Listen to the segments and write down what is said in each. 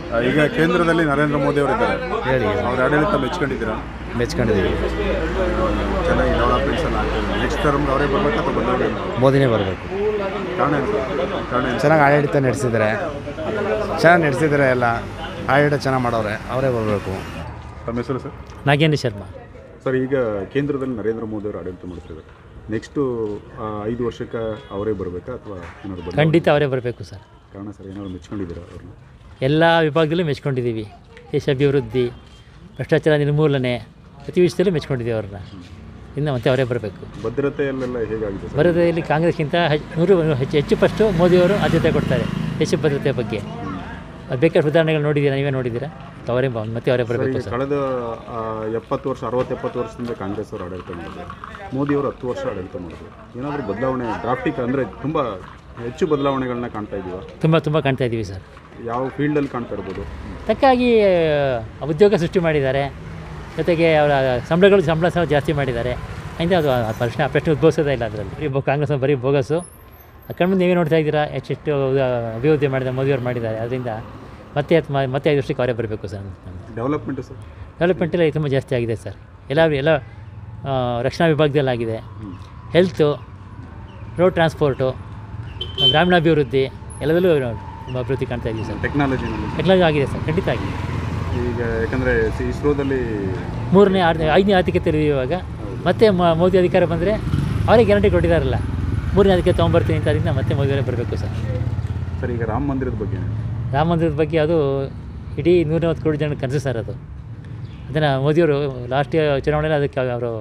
ಈಗ ಕೇಂದ್ರದಲ್ಲಿ ನರೇಂದ್ರ ಮೋದಿ ಅವರು ಇದ್ದಾರೆ, ಹೇಳಿ. ಅವ್ರ ಆಡಳಿತ ಮೆಚ್ಕೊಂಡಿದ್ದೀರಾ? ಮೆಚ್ಕೊಂಡಿದ್ದೀವಿ. ಚೆನ್ನಾಗಿ ಡೆವಲಪ್ಮೆಂಟ್ಸ್ ಎಲ್ಲ ಆಗ್ತದೆ. ನೆಕ್ಸ್ಟ್ ಟರ್ಮ್ಗೆ ಅವರೇ ಬರಬೇಕು ಅಥವಾ ಬದಲಾವಣೆ? ಮೋದಿನೇ ಬರಬೇಕು. ಕಾರಣ ಏನು ಸರ್? ಕಾರಣ ಏನು? ಚೆನ್ನಾಗಿ ಆಡಳಿತ ನಡೆಸಿದ್ದಾರೆ, ಚೆನ್ನಾಗಿ ನಡೆಸಿದ್ದಾರೆ, ಎಲ್ಲ ಆಡಳಿತ ಚೆನ್ನಾಗಿ ಮಾಡೋರೆ, ಅವರೇ ಬರಬೇಕು. ತಮ್ಮ ಹೆಸರು ಸರ್? ನಾಗೇಂದ್ರ ಶರ್ಮಾ. ಸರ್, ಈಗ ಕೇಂದ್ರದಲ್ಲಿ ನರೇಂದ್ರ ಮೋದಿ ಅವರು ಆಡಳಿತ ಮಾಡ್ತಿದ್ದಾರೆ. ನೆಕ್ಸ್ಟು 5 ವರ್ಷಕ್ಕೆ ಅವರೇ ಬರಬೇಕಾ ಅಥವಾ ಏನಾದ್ರು ಬದಲಾವಣೆ? ಖಂಡಿತ ಅವರೇ ಬರಬೇಕು ಸರ್. ಕಾರಣ ಸರ್ ಏನಾದ್ರು ಮೆಚ್ಕೊಂಡಿದ್ದೀರಾ ಅವ್ರನ್ನ? ಎಲ್ಲ ವಿಭಾಗದಲ್ಲೂ ಮೆಚ್ಕೊಂಡಿದ್ದೀವಿ. ದೇಶ ಅಭಿವೃದ್ಧಿ, ಭ್ರಷ್ಟಾಚಾರ ನಿರ್ಮೂಲನೆ, ಪ್ರತಿ ವಿಷಯದಲ್ಲೂ ಮೆಚ್ಕೊಂಡಿದ್ದೀವಿ ಅವ್ರನ್ನ. ಇನ್ನು ಮತ್ತೆ ಅವರೇ ಬರಬೇಕು. ಭದ್ರತೆಯಲ್ಲೆಲ್ಲ ಹೇಗಾಗಿದೆ ಸರ್? ಭದ್ರತೆಯಲ್ಲಿ ಕಾಂಗ್ರೆಸ್ಗಿಂತ 100 ಹೆಚ್ಚು ಫಸ್ಟು ಮೋದಿಯವರು ಆದ್ಯತೆ ಕೊಡ್ತಾರೆ ದೇಶ ಭದ್ರತೆ ಬಗ್ಗೆ. ಅದು ಬೇಕಾದ ಉದಾಹರಣೆಗಳು ನೋಡಿದ್ದೀರಾ, ನೀವೇ ನೋಡಿದ್ದೀರಾ. ಅವರೇ ಮತ್ತೆ ಅವರೇ ಬರಬೇಕು ಸರ್. ಕಳೆದ 70 ವರ್ಷ 60-70 ವರ್ಷದಿಂದ ಕಾಂಗ್ರೆಸ್ ಅವರು ಆಡಳಿತ ಮಾಡಿದ್ರು. ಮೋದಿಯವರು 10 ವರ್ಷ ಆಡಳಿತ ಮಾಡಿದ್ರು. ಏನಾದರೂ ಬದಲಾವಣೆ ಡ್ರಾಫ್ಟಿಕ್ ಅಂದರೆ ತುಂಬ ಹೆಚ್ಚು ಬದಲಾವಣೆಗಳನ್ನ ಕಾಣ್ತಾ ಇದ್ದೀವ? ತುಂಬ ಕಾಣ್ತಾ ಇದ್ದೀವಿ ಸರ್. ಯಾವ ಫೀಲ್ಡಲ್ಲಿ ಕಾಣ್ತಾ ಇರ್ಬೋದು? ತಕ್ಕಾಗಿ ಉದ್ಯೋಗ ಸೃಷ್ಟಿ ಮಾಡಿದ್ದಾರೆ, ಜೊತೆಗೆ ಅವರ ಸಂಬಳ ಸಹ ಜಾಸ್ತಿ ಮಾಡಿದ್ದಾರೆ. ಅಂದರೆ ಅದು ಪ್ರಶ್ನೆ ಉದ್ಭವಿಸೋದೇ ಇಲ್ಲ ಅದರಲ್ಲಿ. ಕಾಂಗ್ರೆಸ್ ಬರೀ ಬೋಗಸು. ಕಣ್ಮುಂದೆ ನೀವೇ ನೋಡ್ತಾ ಇದ್ದೀರಾ ಎಷ್ಟು ಅಭಿವೃದ್ಧಿ ಮೋದಿಯವರು ಮಾಡಿದ್ದಾರೆ. ಅದರಿಂದ ಮತ್ತೆ 5 ವರ್ಷಕ್ಕೆ ಅವರೇ ಬರಬೇಕು ಸರ್. Development sir? ಡೆವಲಪ್ಮೆಂಟೆಲ್ಲ ತುಂಬ ಜಾಸ್ತಿ ಆಗಿದೆ ಸರ್. ಎಲ್ಲ ರಕ್ಷಣಾ ವಿಭಾಗದಲ್ಲಿ ಆಗಿದೆ. ಹೆಲ್ತು, ರೋಡ್ ಟ್ರಾನ್ಸ್ಪೋರ್ಟು, ಗ್ರಾಮೀಣಾಭಿವೃದ್ಧಿ ಎಲ್ಲದಲ್ಲೂ ಅಭಿವೃದ್ಧಿ ಕಾಣ್ತಾ ಇದ್ದೀವಿ ಸರ್. ಟೆಕ್ನಾಲಜಿ ಆಗಿದೆ ಸರ್, ಖಂಡಿತ ಆಗಿದೆ. ಈಗ ಯಾಕಂದರೆ ಇಸ್ರೋದಲ್ಲಿ 5ನೇ ಆರ್ಥಿಕತೆ ಇವಾಗ ಮತ್ತೆ ಮೋದಿ ಅಧಿಕಾರ ಬಂದರೆ ಅವರೇ ಗ್ಯಾರಂಟಿ ಕೊಟ್ಟಿದ್ದಾರಲ್ಲ, 3ನೇ ಆರ್ಥಿಕತೆ ತೊಗೊಂಬರ್ತೀನಿ ಅಂತ. ಅದರಿಂದ ಮತ್ತೆ ಮೋದಿಯವರೇ ಬರಬೇಕು ಸರ್. ಸರ್, ಈಗ ರಾಮ ಮಂದಿರದ ಬಗ್ಗೆ? ರಾಮ ಮಂದಿರದ ಬಗ್ಗೆ ಅದು ಇಡೀ 140 ಕೋಟಿ ಜನ ಕನಸು ಸರ್. ಅದನ್ನು ಮೋದಿಯವರು ಲಾಸ್ಟ್ ಚುನಾವಣೆಯಲ್ಲಿ ಅದಕ್ಕೆ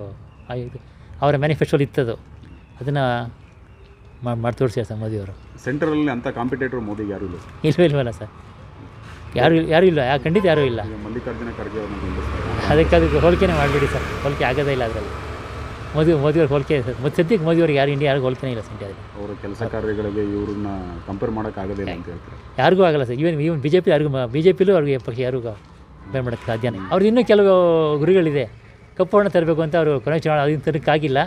ಅವರ ಮ್ಯಾನಿಫೆಸ್ಟೋಲ್ಲಿ ಇತ್ತದು. ಅದನ್ನು ಮಾಡಿ ತೋರಿಸ್ಯಾರ ಸರ್ ಮೋದಿಯವರು. ಸೆಂಟ್ರಲ್ಲಿ ಅಂಥ ಕಾಂಪಿಟೇಟರ್ ಮೋದಿಗೆ ಯಾರೂ ಇಲ್ಲ? ಇಲ್ವಲ್ಲ ಸರ್, ಯಾರೂ ಇಲ್ಲ. ಖಂಡಿತ ಯಾರೂ ಇಲ್ಲ. ಮಲ್ಲಿಕಾರ್ಜುನ ಖರ್ಗೆ ಅವ್ರನ್ನ ಅದಕ್ಕೆ ಹೋಲಿಕೆನೇ ಮಾಡಿಬಿಡಿ ಸರ್. ಹೋಲಿಕೆ ಆಗೋದೇ ಇಲ್ಲ ಅದರಲ್ಲಿ. ಮೋದಿಯವ್ರ ಹೋಲಿಕೆ ಸರ್. ಮತ್ತು ಸದ್ಯಕ್ಕೆ ಮೋದಿಯವ್ರಿಗೆ ಯಾರಿಗೂ ಹೋಲಿಕೆನೇ ಇಲ್ಲ ಸರ್. ಅವರ ಕೆಲಸ ಕಾರ್ಯಗಳಿಗೆ ಇವ್ರನ್ನ ಕಂಪೇರ್ ಮಾಡೋಕ್ಕಾಗೋದಿಲ್ಲ ಅಂತ ಹೇಳ್ತಾರೆ. ಯಾರಿಗೂ ಆಗಲ್ಲ ಸರ್. ಇವನ್ ಬಿ ಜೆ ಪಿಲೂ ಅವ್ರಿಗೆ ಪಕ್ಷ ಯಾರಿಗೂ ಕಂಪೇರ್ ಮಾಡೋಕ್ಕೆ ಸಾಧ್ಯನೇ. ಅವ್ರದ್ದು ಇನ್ನೂ ಕೆಲವು ಗುರಿಗಳಿದೆ. ಕಪ್ಪು ಹಣ ತರಬೇಕು ಅಂತ ಅವರು ಕೊನೆ ಚುನಾವಣೆ ಅದನ್ನು ತರೋಕ್ಕಾಗಿಲ್ಲ.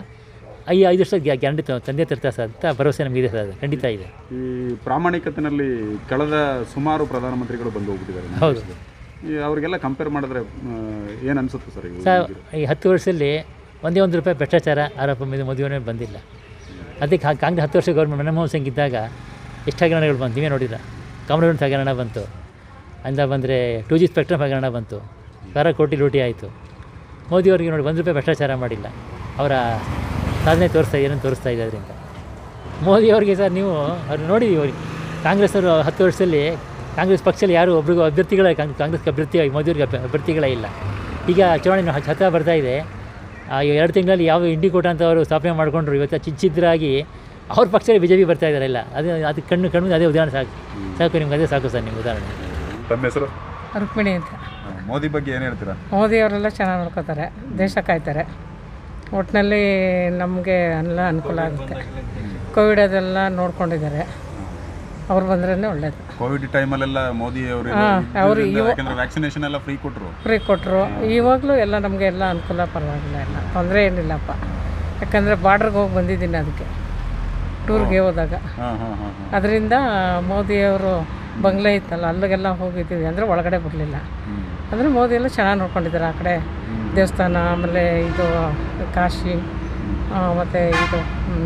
5 ವರ್ಷ ಗ್ಯಾರಂಟಿ ತಂದೆ ತರ್ತಾರೆ ಸರ್ ಅಂತ ಭರವಸೆ ನಮಗಿದೆ ಸರ್. ಅದು ಖಂಡಿತ ಇದೆ. ಈ ಪ್ರಾಮಾಣಿಕತೆಯಲ್ಲಿ ಕಳೆದ ಸುಮಾರು ಪ್ರಧಾನಮಂತ್ರಿಗಳು ಬಂದು ಹೋಗ್ಬಿಟ್ಟಿದ್ದಾರೆ. ಹೌದು. ಅವರಿಗೆಲ್ಲ ಕಂಪೇರ್ ಮಾಡಿದ್ರೆ ಏನು ಅನಿಸುತ್ತೆ ಸರ್? ಈ 10 ವರ್ಷದಲ್ಲಿ ಒಂದೇ ₹1 ಭ್ರಷ್ಟಾಚಾರ ಆರೋಪ ಮೇಲೆ ಮೋದಿಯವರೇ ಬಂದಿಲ್ಲ. ಅದಕ್ಕೆ ಕಾಂಗ್ರೆಸ್ 10 ವರ್ಷ ಗೌರ್ಮೆಂಟ್ ಮನಮೋಹನ್ ಸಿಂಗ್ ಇದ್ದಾಗ ಎಷ್ಟು ಹಗರಣಗಳು ಬಂತು ನೀವೇ ನೋಡಿಲ್ಲ. ಕಾಮನ್ವೆಲ್ತ್ ಹಗರಣ ಬಂತು, ಅಂದ ಬಂದರೆ 2G ಸ್ಪೆಕ್ಟ್ರಮ್ ಹಗರಣ ಬಂತು, 1,000 ಕೋಟಿ ಲೂಟಿ ಆಯಿತು. ಮೋದಿಯವರಿಗೆ ನೋಡಿ ₹1 ಭ್ರಷ್ಟಾಚಾರ ಮಾಡಿಲ್ಲ. ಅವರ ಸಾಧನೆ ಏನನ್ನು ತೋರಿಸ್ತಾ ಇದೆ ಅದರಿಂದ. ಮೋದಿಯವರಿಗೆ ಸರ್ ನೀವು ಅವ್ರು ನೋಡಿದ್ದೀವಿ. ಕಾಂಗ್ರೆಸ್ ಅವರು 10 ವರ್ಷದಲ್ಲಿ ಕಾಂಗ್ರೆಸ್ ಪಕ್ಷದಲ್ಲಿ ಯಾರು ಒಬ್ರಿಗೂ ಅಭ್ಯರ್ಥಿಗಳೇ ಕಾಂಗ್ರೆಸ್ಗೆ ಮೋದಿಯವ್ರಿಗೆ ಅಭ್ಯರ್ಥಿಗಳೇ ಇಲ್ಲ. ಈಗ ಚುನಾವಣೆ ಹತ್ತಿರ ಬರ್ತಾ ಇದೆ. 2 ತಿಂಗಳಲ್ಲಿ ಯಾವ ಇಂಡಿಕೋಟ ಅಂತ ಅವರು ಸ್ಥಾಪನೆ ಮಾಡಿಕೊಂಡ್ರು. ಇವತ್ತು ಚಿಚ್ಚಿದ್ರಾಗಿ ಅವ್ರ ಪಕ್ಷದಲ್ಲಿ BJP ಬರ್ತಾ ಇದ್ದಾರಲ್ಲ, ಅದು ಕಣ್ಣು ಅದೇ ಉದಾಹರಣೆ ಸಾಕು ನಿಮ್ಗೆ. ಅದೇ ಸಾಕು ಸರ್ ನಿಮ್ಮ ಉದಾಹರಣೆ. ತಮ್ಮ ಹೆಸರು? ರುಕ್ಮಿಣಿ ಅಂತ. ಮೋದಿ ಬಗ್ಗೆ ಏನು ಹೇಳ್ತೀರಾ? ಮೋದಿಯವರೆಲ್ಲ ಚೆನ್ನಾಗಿ ನೋಡ್ಕೋತಾರೆ, ದೇಶ ಕಾಯ್ತಾರೆ. ಒಟ್ಟಿನಲ್ಲಿ ನಮಗೆ ಎಲ್ಲ ಅನುಕೂಲ ಆಗುತ್ತೆ. ಕೋವಿಡ್ ಅದೆಲ್ಲ ನೋಡ್ಕೊಂಡಿದ್ದಾರೆ. ಅವ್ರು ಬಂದ್ರೇ ಒಳ್ಳೇದು. ಕೋವಿಡ್ ಟೈಮಲ್ಲೆಲ್ಲ ಮೋದಿ ಅವರು ವ್ಯಾಕ್ಸಿನೇಷನ್ ಎಲ್ಲ ಫ್ರೀ ಕೊಟ್ಟರು. ಇವಾಗಲೂ ಎಲ್ಲ ನಮಗೆ ಎಲ್ಲ ಅನುಕೂಲ, ಪರವಾಗಿಲ್ಲ, ಎಲ್ಲ ತೊಂದರೆ ಏನಿಲ್ಲಪ್ಪ. ಯಾಕಂದರೆ ಬಾರ್ಡ್ರಿಗೆ ಹೋಗಿ ಬಂದಿದ್ದೀನಿ ಅದಕ್ಕೆ ಟೂರ್ಗೆ ಹೋದಾಗ. ಅದರಿಂದ ಮೋದಿಯವರು ಬಂಗ್ಲೆ ಇತ್ತಲ್ಲ ಅಲ್ಲಿಗೆಲ್ಲ ಹೋಗಿದ್ದೀವಿ. ಅಂದರೆ ಒಳಗಡೆ ಬರಲಿಲ್ಲ. ಅಂದರೆ ಮೋದಿ ಎಲ್ಲ ಚೆನ್ನಾಗಿ ನೋಡ್ಕೊಂಡಿದ್ದಾರೆ. ಆ ಕಡೆ ದೇವಸ್ಥಾನ, ಆಮೇಲೆ ಇದು ಕಾಶಿ, ಮತ್ತು ಇದು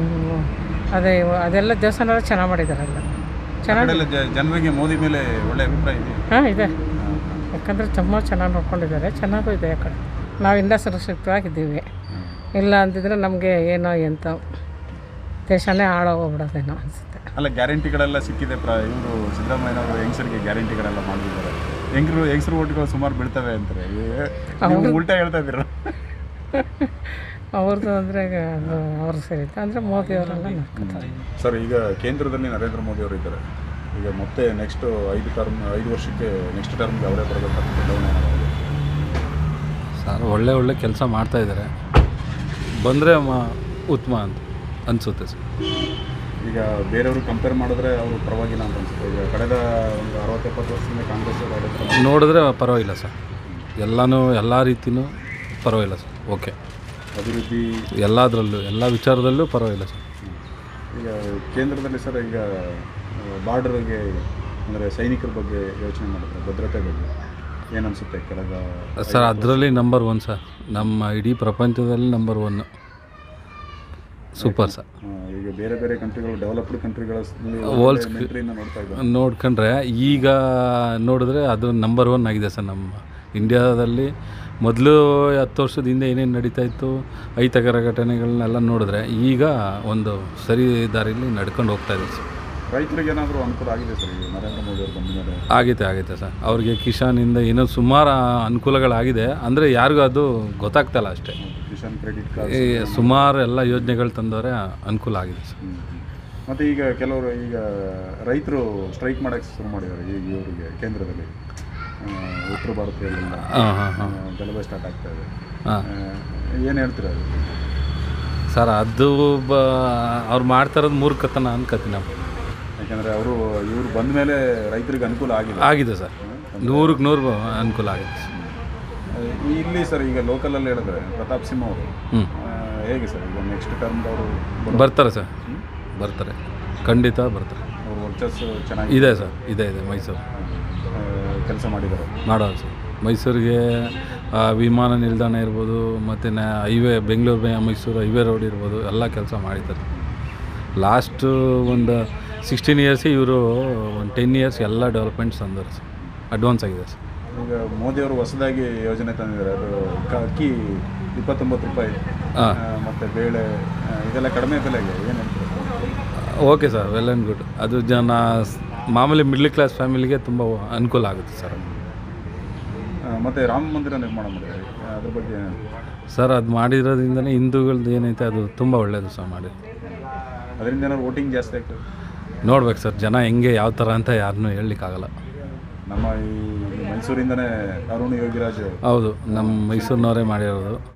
ಅದೆಲ್ಲ ದೇವಸ್ಥಾನ ಎಲ್ಲ ಚೆನ್ನಾಗಿ ಮಾಡಿದ್ದಾರಲ್ಲ. ಚೆನ್ನಾಗಿ ಜನರಿಗೆ ಮೋದಿ ಮೇಲೆ ಒಳ್ಳೆ ಅಭಿಪ್ರಾಯ ಇದೆ. ಹಾಂ ಇದೆ. ಯಾಕಂದರೆ ತುಂಬ ಚೆನ್ನಾಗಿ ನೋಡ್ಕೊಂಡಿದ್ದಾರೆ. ಚೆನ್ನಾಗೂ ಇದೆ. ಆ ಕಡೆ ನಾವಿಂದ ಸುರಕ್ಷಿತವಾಗಿದ್ದೀವಿ. ಇಲ್ಲ ಅಂತಿದ್ರೆ ನಮಗೆ ಏನೋ ಎಂತ ದೇಶನೇ ಹಾಳಾಗೋಗ್ಬಿಡೋದೇನೋ ಅನಿಸುತ್ತೆ. ಅಲ್ಲ, ಗ್ಯಾರಂಟಿಗಳೆಲ್ಲ ಸಿಕ್ಕಿದೆ. ಇವರು ಸಿದ್ದರಾಮಯ್ಯನವರು ಹೆಂಗಸರಿಗೆ ಗ್ಯಾರಂಟಿಗಳೆಲ್ಲ ಮಾಡಿದ್ದಾರೆ. ಹೆಂಗಸರು ಓಟ್ಗಳು ಸುಮಾರು ಬೀಳ್ತವೆ ಅಂತಾರೆ. ಉಲ್ಟಾ ಹೇಳ್ತಾ ಇದ್ದೀರ? ಅವ್ರದ್ದು ಅಂದರೆ ಅವ್ರು ಸರಿ ಅಂದರೆ ಮೋದಿಯವರೆಲ್ಲ ನೋಡ್ಕೊತಾರೆ ಸರ್. ಈಗ ಕೇಂದ್ರದಲ್ಲಿ ನರೇಂದ್ರ ಮೋದಿ ಅವರು ಇದ್ದಾರೆ. ಈಗ ಮತ್ತೆ ನೆಕ್ಸ್ಟ್ 5 ವರ್ಷಕ್ಕೆ ನೆಕ್ಸ್ಟ್ ಟರ್ಮ್ಗೆ ಅವರೇ ಬರಬೇಕು ಸರ್. ಒಳ್ಳೆ ಕೆಲಸ ಮಾಡ್ತಾಯಿದ್ದಾರೆ. ಬಂದರೆ ಉತ್ತಮ ಅಂತ ಅನಿಸುತ್ತೆ ಸರ್. ಈಗ ಬೇರೆಯವರು ಕಂಪೇರ್ ಮಾಡಿದ್ರೆ ಅವರು ಪರವಾಗಿಲ್ಲ ಅಂತ ಅನಿಸುತ್ತೆ. ಈಗ ಕಳೆದ ಒಂದು 60-70 ವರ್ಷದಿಂದ ಕಾಂಗ್ರೆಸ್ ನೋಡಿದ್ರೆ ಪರವಾಗಿಲ್ಲ ಸರ್. ಎಲ್ಲ ರೀತಿಯೂ ಪರವಾಗಿಲ್ಲ ಸರ್. ಓಕೆ, ಅಭಿವೃದ್ಧಿ ಎಲ್ಲದರಲ್ಲೂ ಎಲ್ಲ ವಿಚಾರದಲ್ಲೂ ಪರವಾಗಿಲ್ಲ ಸರ್. ಈಗ ಕೇಂದ್ರದಲ್ಲಿ ಸರ್ ಈಗ ಬಾರ್ಡರ್ಗೆ ಅಂದರೆ ಸೈನಿಕರ ಬಗ್ಗೆ ಯೋಚನೆ ಮಾಡಿದ್ರೆ ಭದ್ರತೆ ಬಗ್ಗೆ ಏನು ಅನಿಸುತ್ತೆ ಕೆಳಗ? ಸರ್ ಅದರಲ್ಲಿ ನಂಬರ್ 1 ಸರ್, ನಮ್ಮ ಇಡೀ ಪ್ರಪಂಚದಲ್ಲಿ ನಂಬರ್ 1 ಸೂಪರ್ ಸರ್. ಈಗ ಬೇರೆ ಬೇರೆ ಕಂಟ್ರಿಗಳು, ಡೆವಲಪ್ಡ್ ಕಂಟ್ರಿಗಳಲ್ಲಿ ನೋಡ್ತಾ ಇದ್ದಾರೆ. ನೋಡ್ಕೊಂಡ್ರೆ ಈಗ ನೋಡಿದ್ರೆ ಅದು ನಂಬರ್ 1 ಆಗಿದೆ ಸರ್. ನಮ್ಮ ಇಂಡಿಯಾದಲ್ಲಿ ಮೊದಲು 10 ವರ್ಷದ ಹಿಂದೆ ಏನೇನು ನಡೀತಾ ಇತ್ತು, ಅಹಿತಕರ ಘಟನೆಗಳನ್ನೆಲ್ಲ ನೋಡಿದ್ರೆ ಈಗ ಒಂದು ಸರಿ ದಾರಿಯಲ್ಲಿ ನಡ್ಕೊಂಡು ಹೋಗ್ತಾ ಇದೆ ಸರ್. ರೈತರಿಗೆ ಏನಾದರೂ ಅನುಕೂಲ ಆಗಿದೆ ಸರ್ ಈಗ ನರೇಂದ್ರ ಮೋದಿ ಅವರು ಬಂದ ಮೇಲೆ? ಆಗೈತೆ ಸರ್. ಅವ್ರಿಗೆ ಕಿಸಾನಿಂದ ಏನೋ ಸುಮಾರು ಅನುಕೂಲಗಳಾಗಿದೆ, ಅಂದರೆ ಯಾರಿಗೂ ಅದು ಗೊತ್ತಾಗ್ತಾಯಿಲ್ಲ ಅಷ್ಟೇ. ಕಿಸಾನ್ ಕ್ರೆಡಿಟ್ ಕಾರ್ಡ್ ಸುಮಾರು ಎಲ್ಲ ಯೋಜನೆಗಳು ತಂದವರೆ ಅನುಕೂಲ ಆಗಿದೆ ಸರ್. ಮತ್ತು ಈಗ ಕೆಲವರು ಈಗ ರೈತರು ಸ್ಟ್ರೈಕ್ ಮಾಡೋಕ್ಕೆ ಶುರು ಮಾಡಿದ್ದಾರೆ ಈಗ ಇವರಿಗೆ ಕೇಂದ್ರದಲ್ಲಿ, ಉತ್ತರ ಭಾರತದಲ್ಲೆಲ್ಲ ಗಲಭೆ ಸ್ಟಾರ್ಟ್ ಆಗ್ತಾ ಇದೆ. ಏನು ಹೇಳ್ತೀರಾ ಸರ್? ಅದು ಅವ್ರು ಮಾಡ್ತಾ ಇರೋದು ಮೂರ್ಖತನ ಅನ್ಕೋತೀನಿ ನಾವು. ಯಾಕೆಂದರೆ ಇವರು ಬಂದ ಮೇಲೆ ರೈತರಿಗೆ ಅನುಕೂಲ ಆಗಿದೆ ಸರ್, 100ಕ್ಕೆ 100 ಅನುಕೂಲ ಆಗಿದೆ ಸರ್. ಇಲ್ಲಿ ಸರ್ ಈಗ ಲೋಕಲಲ್ಲಿ ಹೇಳಿದ್ರೆ ಪ್ರತಾಪ್ ಸಿಂಹ ಅವರು ಹೇಗೆ ಸರ್ ಈಗ ನೆಕ್ಸ್ಟ್ ಟರ್ಮ್ ಅವರು ಬರ್ತಾರೆ ಸರ್? ಬರ್ತಾರೆ, ಖಂಡಿತ ಬರ್ತಾರೆ. ಅವ್ರ ವರ್ಚಸ್ಸು ಚೆನ್ನಾಗಿ ಇದೆ ಸರ್, ಇದೆ ಮೈಸೂರು ಕೆಲಸ ಮಾಡಿದ್ದಾರೆ, ಮಾಡೋದು ಸರ್. ಮೈಸೂರಿಗೆ ವಿಮಾನ ನಿಲ್ದಾಣ ಇರ್ಬೋದು, ಮತ್ತು highway Bengaluru Mysuru highway road ಇರ್ಬೋದು, ಎಲ್ಲ ಕೆಲಸ ಮಾಡಿದ್ದಾರೆ. ಲಾಸ್ಟು ಒಂದು 16 ಇಯರ್ಸ್ ಇವರು ಒಂದು 10 ಇಯರ್ಸ್ ಎಲ್ಲ ಡೆವಲಪ್ಮೆಂಟ್ಸ್ ತಂದರು ಸರ್, ಅಡ್ವಾನ್ಸ್ ಆಗಿದೆ ಸರ್. ಈಗ ಮೋದಿಯವರು ಹೊಸದಾಗಿ ಯೋಜನೆ ತಂದಿದ್ದಾರೆ, ಅದು ಅಕ್ಕಿ 29 ರೂಪಾಯಿ ಮತ್ತು ಬೇಳೆ ಇದೆಲ್ಲ ಕಡಿಮೆ ಬೆಲೆಗೆ ಏನು ಹೇಳ್ತಾರೆ? Okay sir, well and good. ಅದು ಮಾಮೂಲಿ ಮಿಡ್ಲ್ ಕ್ಲಾಸ್ ಫ್ಯಾಮಿಲಿಗೆ ತುಂಬ ಅನುಕೂಲ ಆಗುತ್ತೆ ಸರ್. ಮತ್ತು ರಾಮ ಮಂದಿರ ನಿರ್ಮಾಣ ಮಾಡಿದ್ದಾರೆ, ಅದ್ರ ಬಗ್ಗೆ ಸರ್ ಅದು ಮಾಡಿರೋದ್ರಿಂದನೇ ಹಿಂದೂಗಳದ್ದು ಏನೈತೆ ಅದು ತುಂಬ ಒಳ್ಳೆಯದು ಸರ್. ಮಾಡಿ ಅದರಿಂದ ಏನಾದ್ರು ವೋಟಿಂಗ್ ಜಾಸ್ತಿ ಆಗ್ತದೆ ನೋಡ್ಬೇಕು ಸರ್, ಜನ ಹೆಂಗೆ ಯಾವ ಥರ ಅಂತ ಯಾರನ್ನೂ ಹೇಳಲಿಕ್ಕಾಗಲ್ಲ. ನಮ್ಮ ಈ ಮೈಸೂರಿಂದನೇ ಅರುಣ್ ಯೋಗಿರಾಜ್ ಹೌದು, ನಮ್ಮ ಮೈಸೂರಿನವರೇ ಮಾಡಿರೋದು.